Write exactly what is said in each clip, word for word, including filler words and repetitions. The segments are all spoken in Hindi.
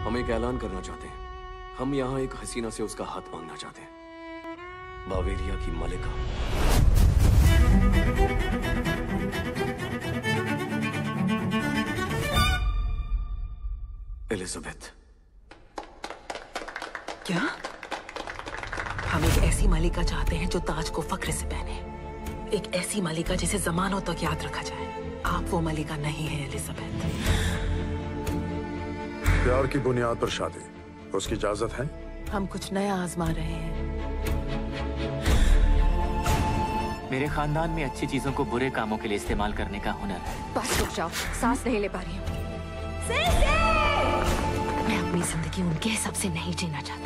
हम एक ऐलान करना चाहते हैं। हम यहाँ एक हसीना से उसका हाथ मांगना चाहते हैं, बावेरिया की मलिका। एलिजाबेथ। क्या? हम एक ऐसी मलिका चाहते हैं जो ताज को फख्र से पहने, एक ऐसी मलिका जिसे जमानों तक याद रखा जाए। आप वो मलिका नहीं है एलिजाबेथ। प्यार की बुनियाद पर शादी, उसकी इजाजत है? हम कुछ नया आजमा रहे हैं। मेरे खानदान में अच्छी चीजों को बुरे कामों के लिए इस्तेमाल करने का हुनर है। बस रुक जाओ, सांस नहीं ले पा रही हूँ। मैं अपनी जिंदगी उनके हिसाब से नहीं जीना चाहती।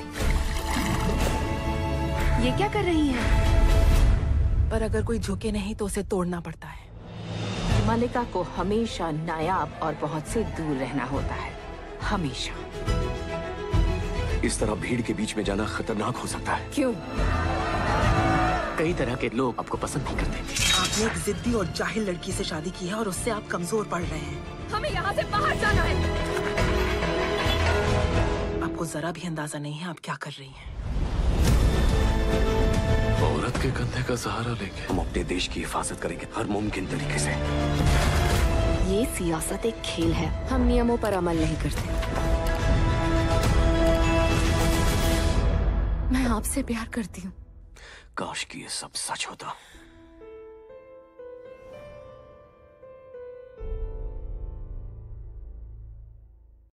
ये क्या कर रही हैं? पर अगर कोई झुके नहीं तो उसे तोड़ना पड़ता है। मलिका को हमेशा नायाब और बहुत से दूर रहना होता है, हमेशा। इस तरह भीड़ के बीच में जाना खतरनाक हो सकता है। क्यों? कई तरह के लोग आपको पसंद नहीं करते। आपने एक जिद्दी और जाहिल लड़की से शादी की है और उससे आप कमजोर पड़ रहे हैं। हमें यहाँ से बाहर जाना है। आपको जरा भी अंदाजा नहीं है आप क्या कर रही हैं। औरत के कंधे का सहारा लेंगे हम अपने देश की हिफाजत करेंगे हर मुमकिन तरीके से। ये सियासत एक खेल है, हम नियमों पर अमल नहीं करते। मैं आपसे प्यार करती हूँ। काश कि ये सब सच होता।